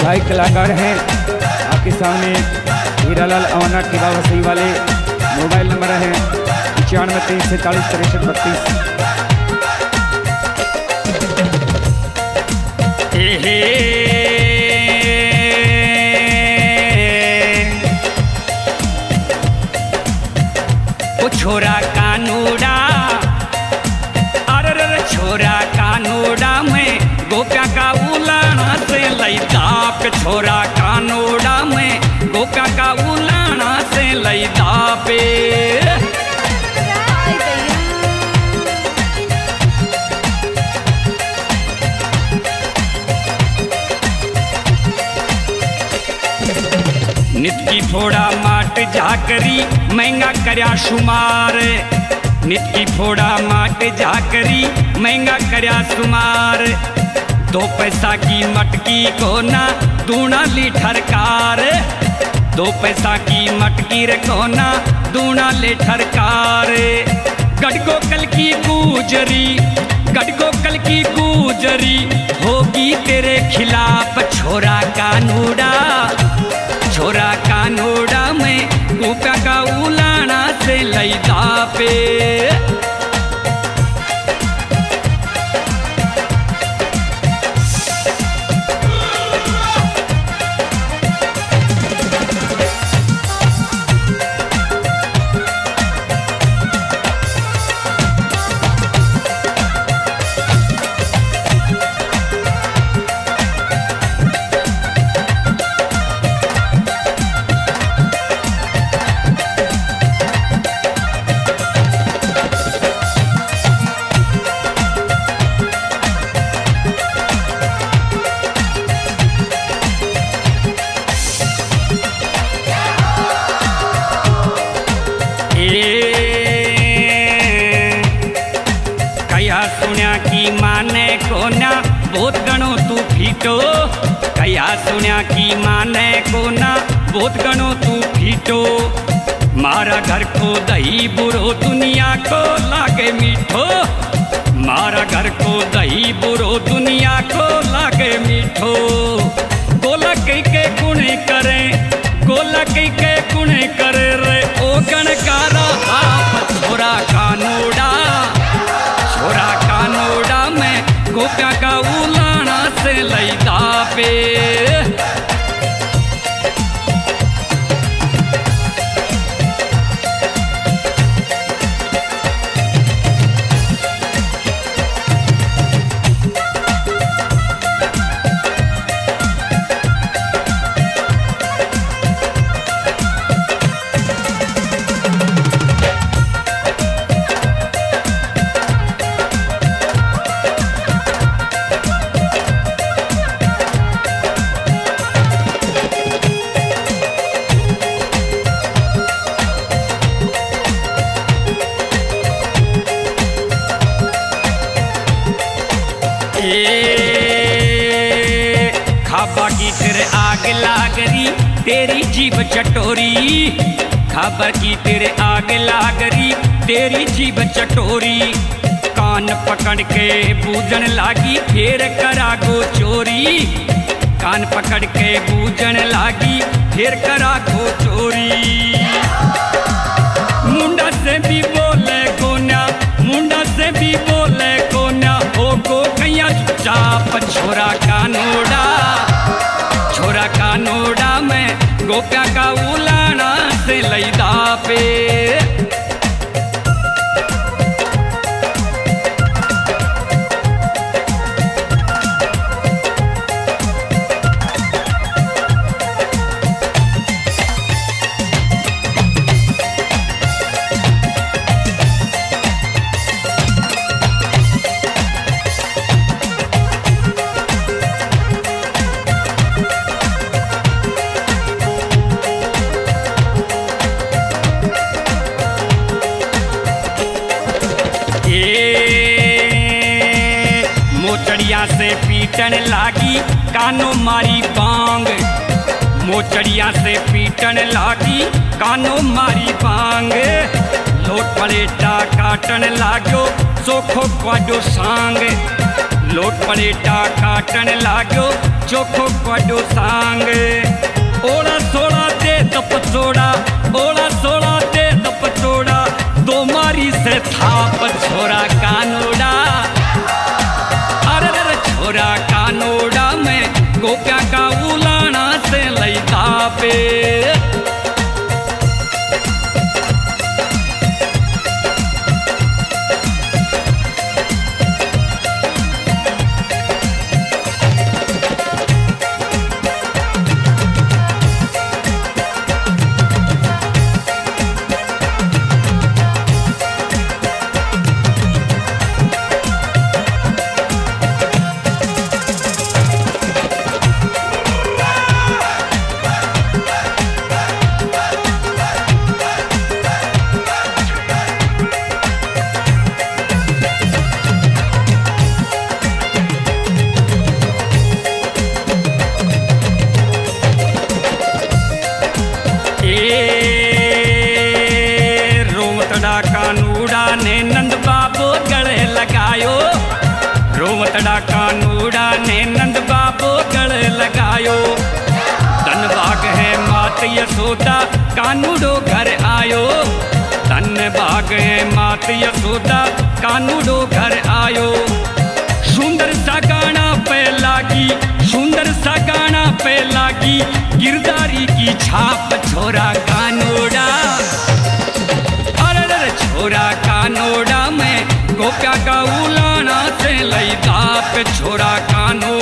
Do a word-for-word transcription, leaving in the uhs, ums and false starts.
भाई कलाकार हैं आपके सामने हीरालाल अवाना टिबा वसई वाले। मोबाइल नंबर है पचानवे तेईस सैंतालीस तिरसठ बत्तीस। ओ छोरा कानूड़ा, अरे छोरा कानूड़ा में गोप्या का उलाना से लई दाप। छोरा कानूड़ा में गोप्या का उलाना से लई दापे। नित की फोड़ा माट जाकरी महंगा करया शुमार। नित की फोड़ा माट जाकरी महंगा करया शुमार। दो पैसा की मटकी को ना दूना लीठर कार। दो पैसा की मटकी रे को ना दूना लीठर कार। गडगो कल की गुजरी, गडगो कल की गुजरी होगी तेरे खिलाफ। छोरा कानूड़ा, छोरा कानूड़ा में गोप्या का उलाना से लई दापे। कया सुन्या की माने को ना बहुत गणो तू फीटो। कया सुन्या की माने को ना बहुत गणो तू फीटो। मारा घर को दही बुरो दुनिया को लागे मीठो। मारा घर को दही बुरो दुनिया को लागे मीठो। गोला कई के गुणे करे, गोला कई के गुणे करे रे ओ गणकारा आप। छोरा कानूड़ा, छोरा कानूड़ा में गोप्या का उलाना से लई दापे। खाबा की तेरे आग लागरी तेरी जीभ चटोरी। खाबा की तेरे आग लागरी तेरी जीभ चटोरी। कान पकड़ के बूझन लागी फिर करा गो चोरी। कान पकड़ के बूझन लागी फिर करा गो चोरी। मुंडा से भी बोले कोन्या, मुंडा से भी बोले कोन्या हो गो कैया चुपचाप। छोरा कानूड़ा, छोरा कानूड़ा में गोप्या का उलाना से लई दापे। मोचड़िया से पीटन लागी कानो मारी बांग। मोचड़िया से पीटन लागी कानो मारी बांग। लोट पलेटा काटन लागो सोखो क्वाडो सांग। लोट पलेटा काटन लागो चोखो क्वाडो सांग ओड़ा सोड़ा दे दप चोड़ा ओड़ा सोड़ा दे दप चोड़ा दो मारी से थाप छोरा कानोड़ा अरे अरे छोरा कानोड़ा में गोप्या का उलाना से लई तापे कानूड़ा ने नंद बाबू गले लगायो रोवतड़ा कानूड़ा ने नंद बाबू गले लगायो धन भाग है मात यशोदा कानूड़ो घर आयो धन भाग है मात यशोदा कानूड़ो घर आयो सुंदर सा गाना पे लागी सुंदर सा गाना पे लागी गिरदारी की छाप छोरा कानूड़ा छोरा कानोड़ा में गोप्या का उलाना से लई दाप छोरा कानो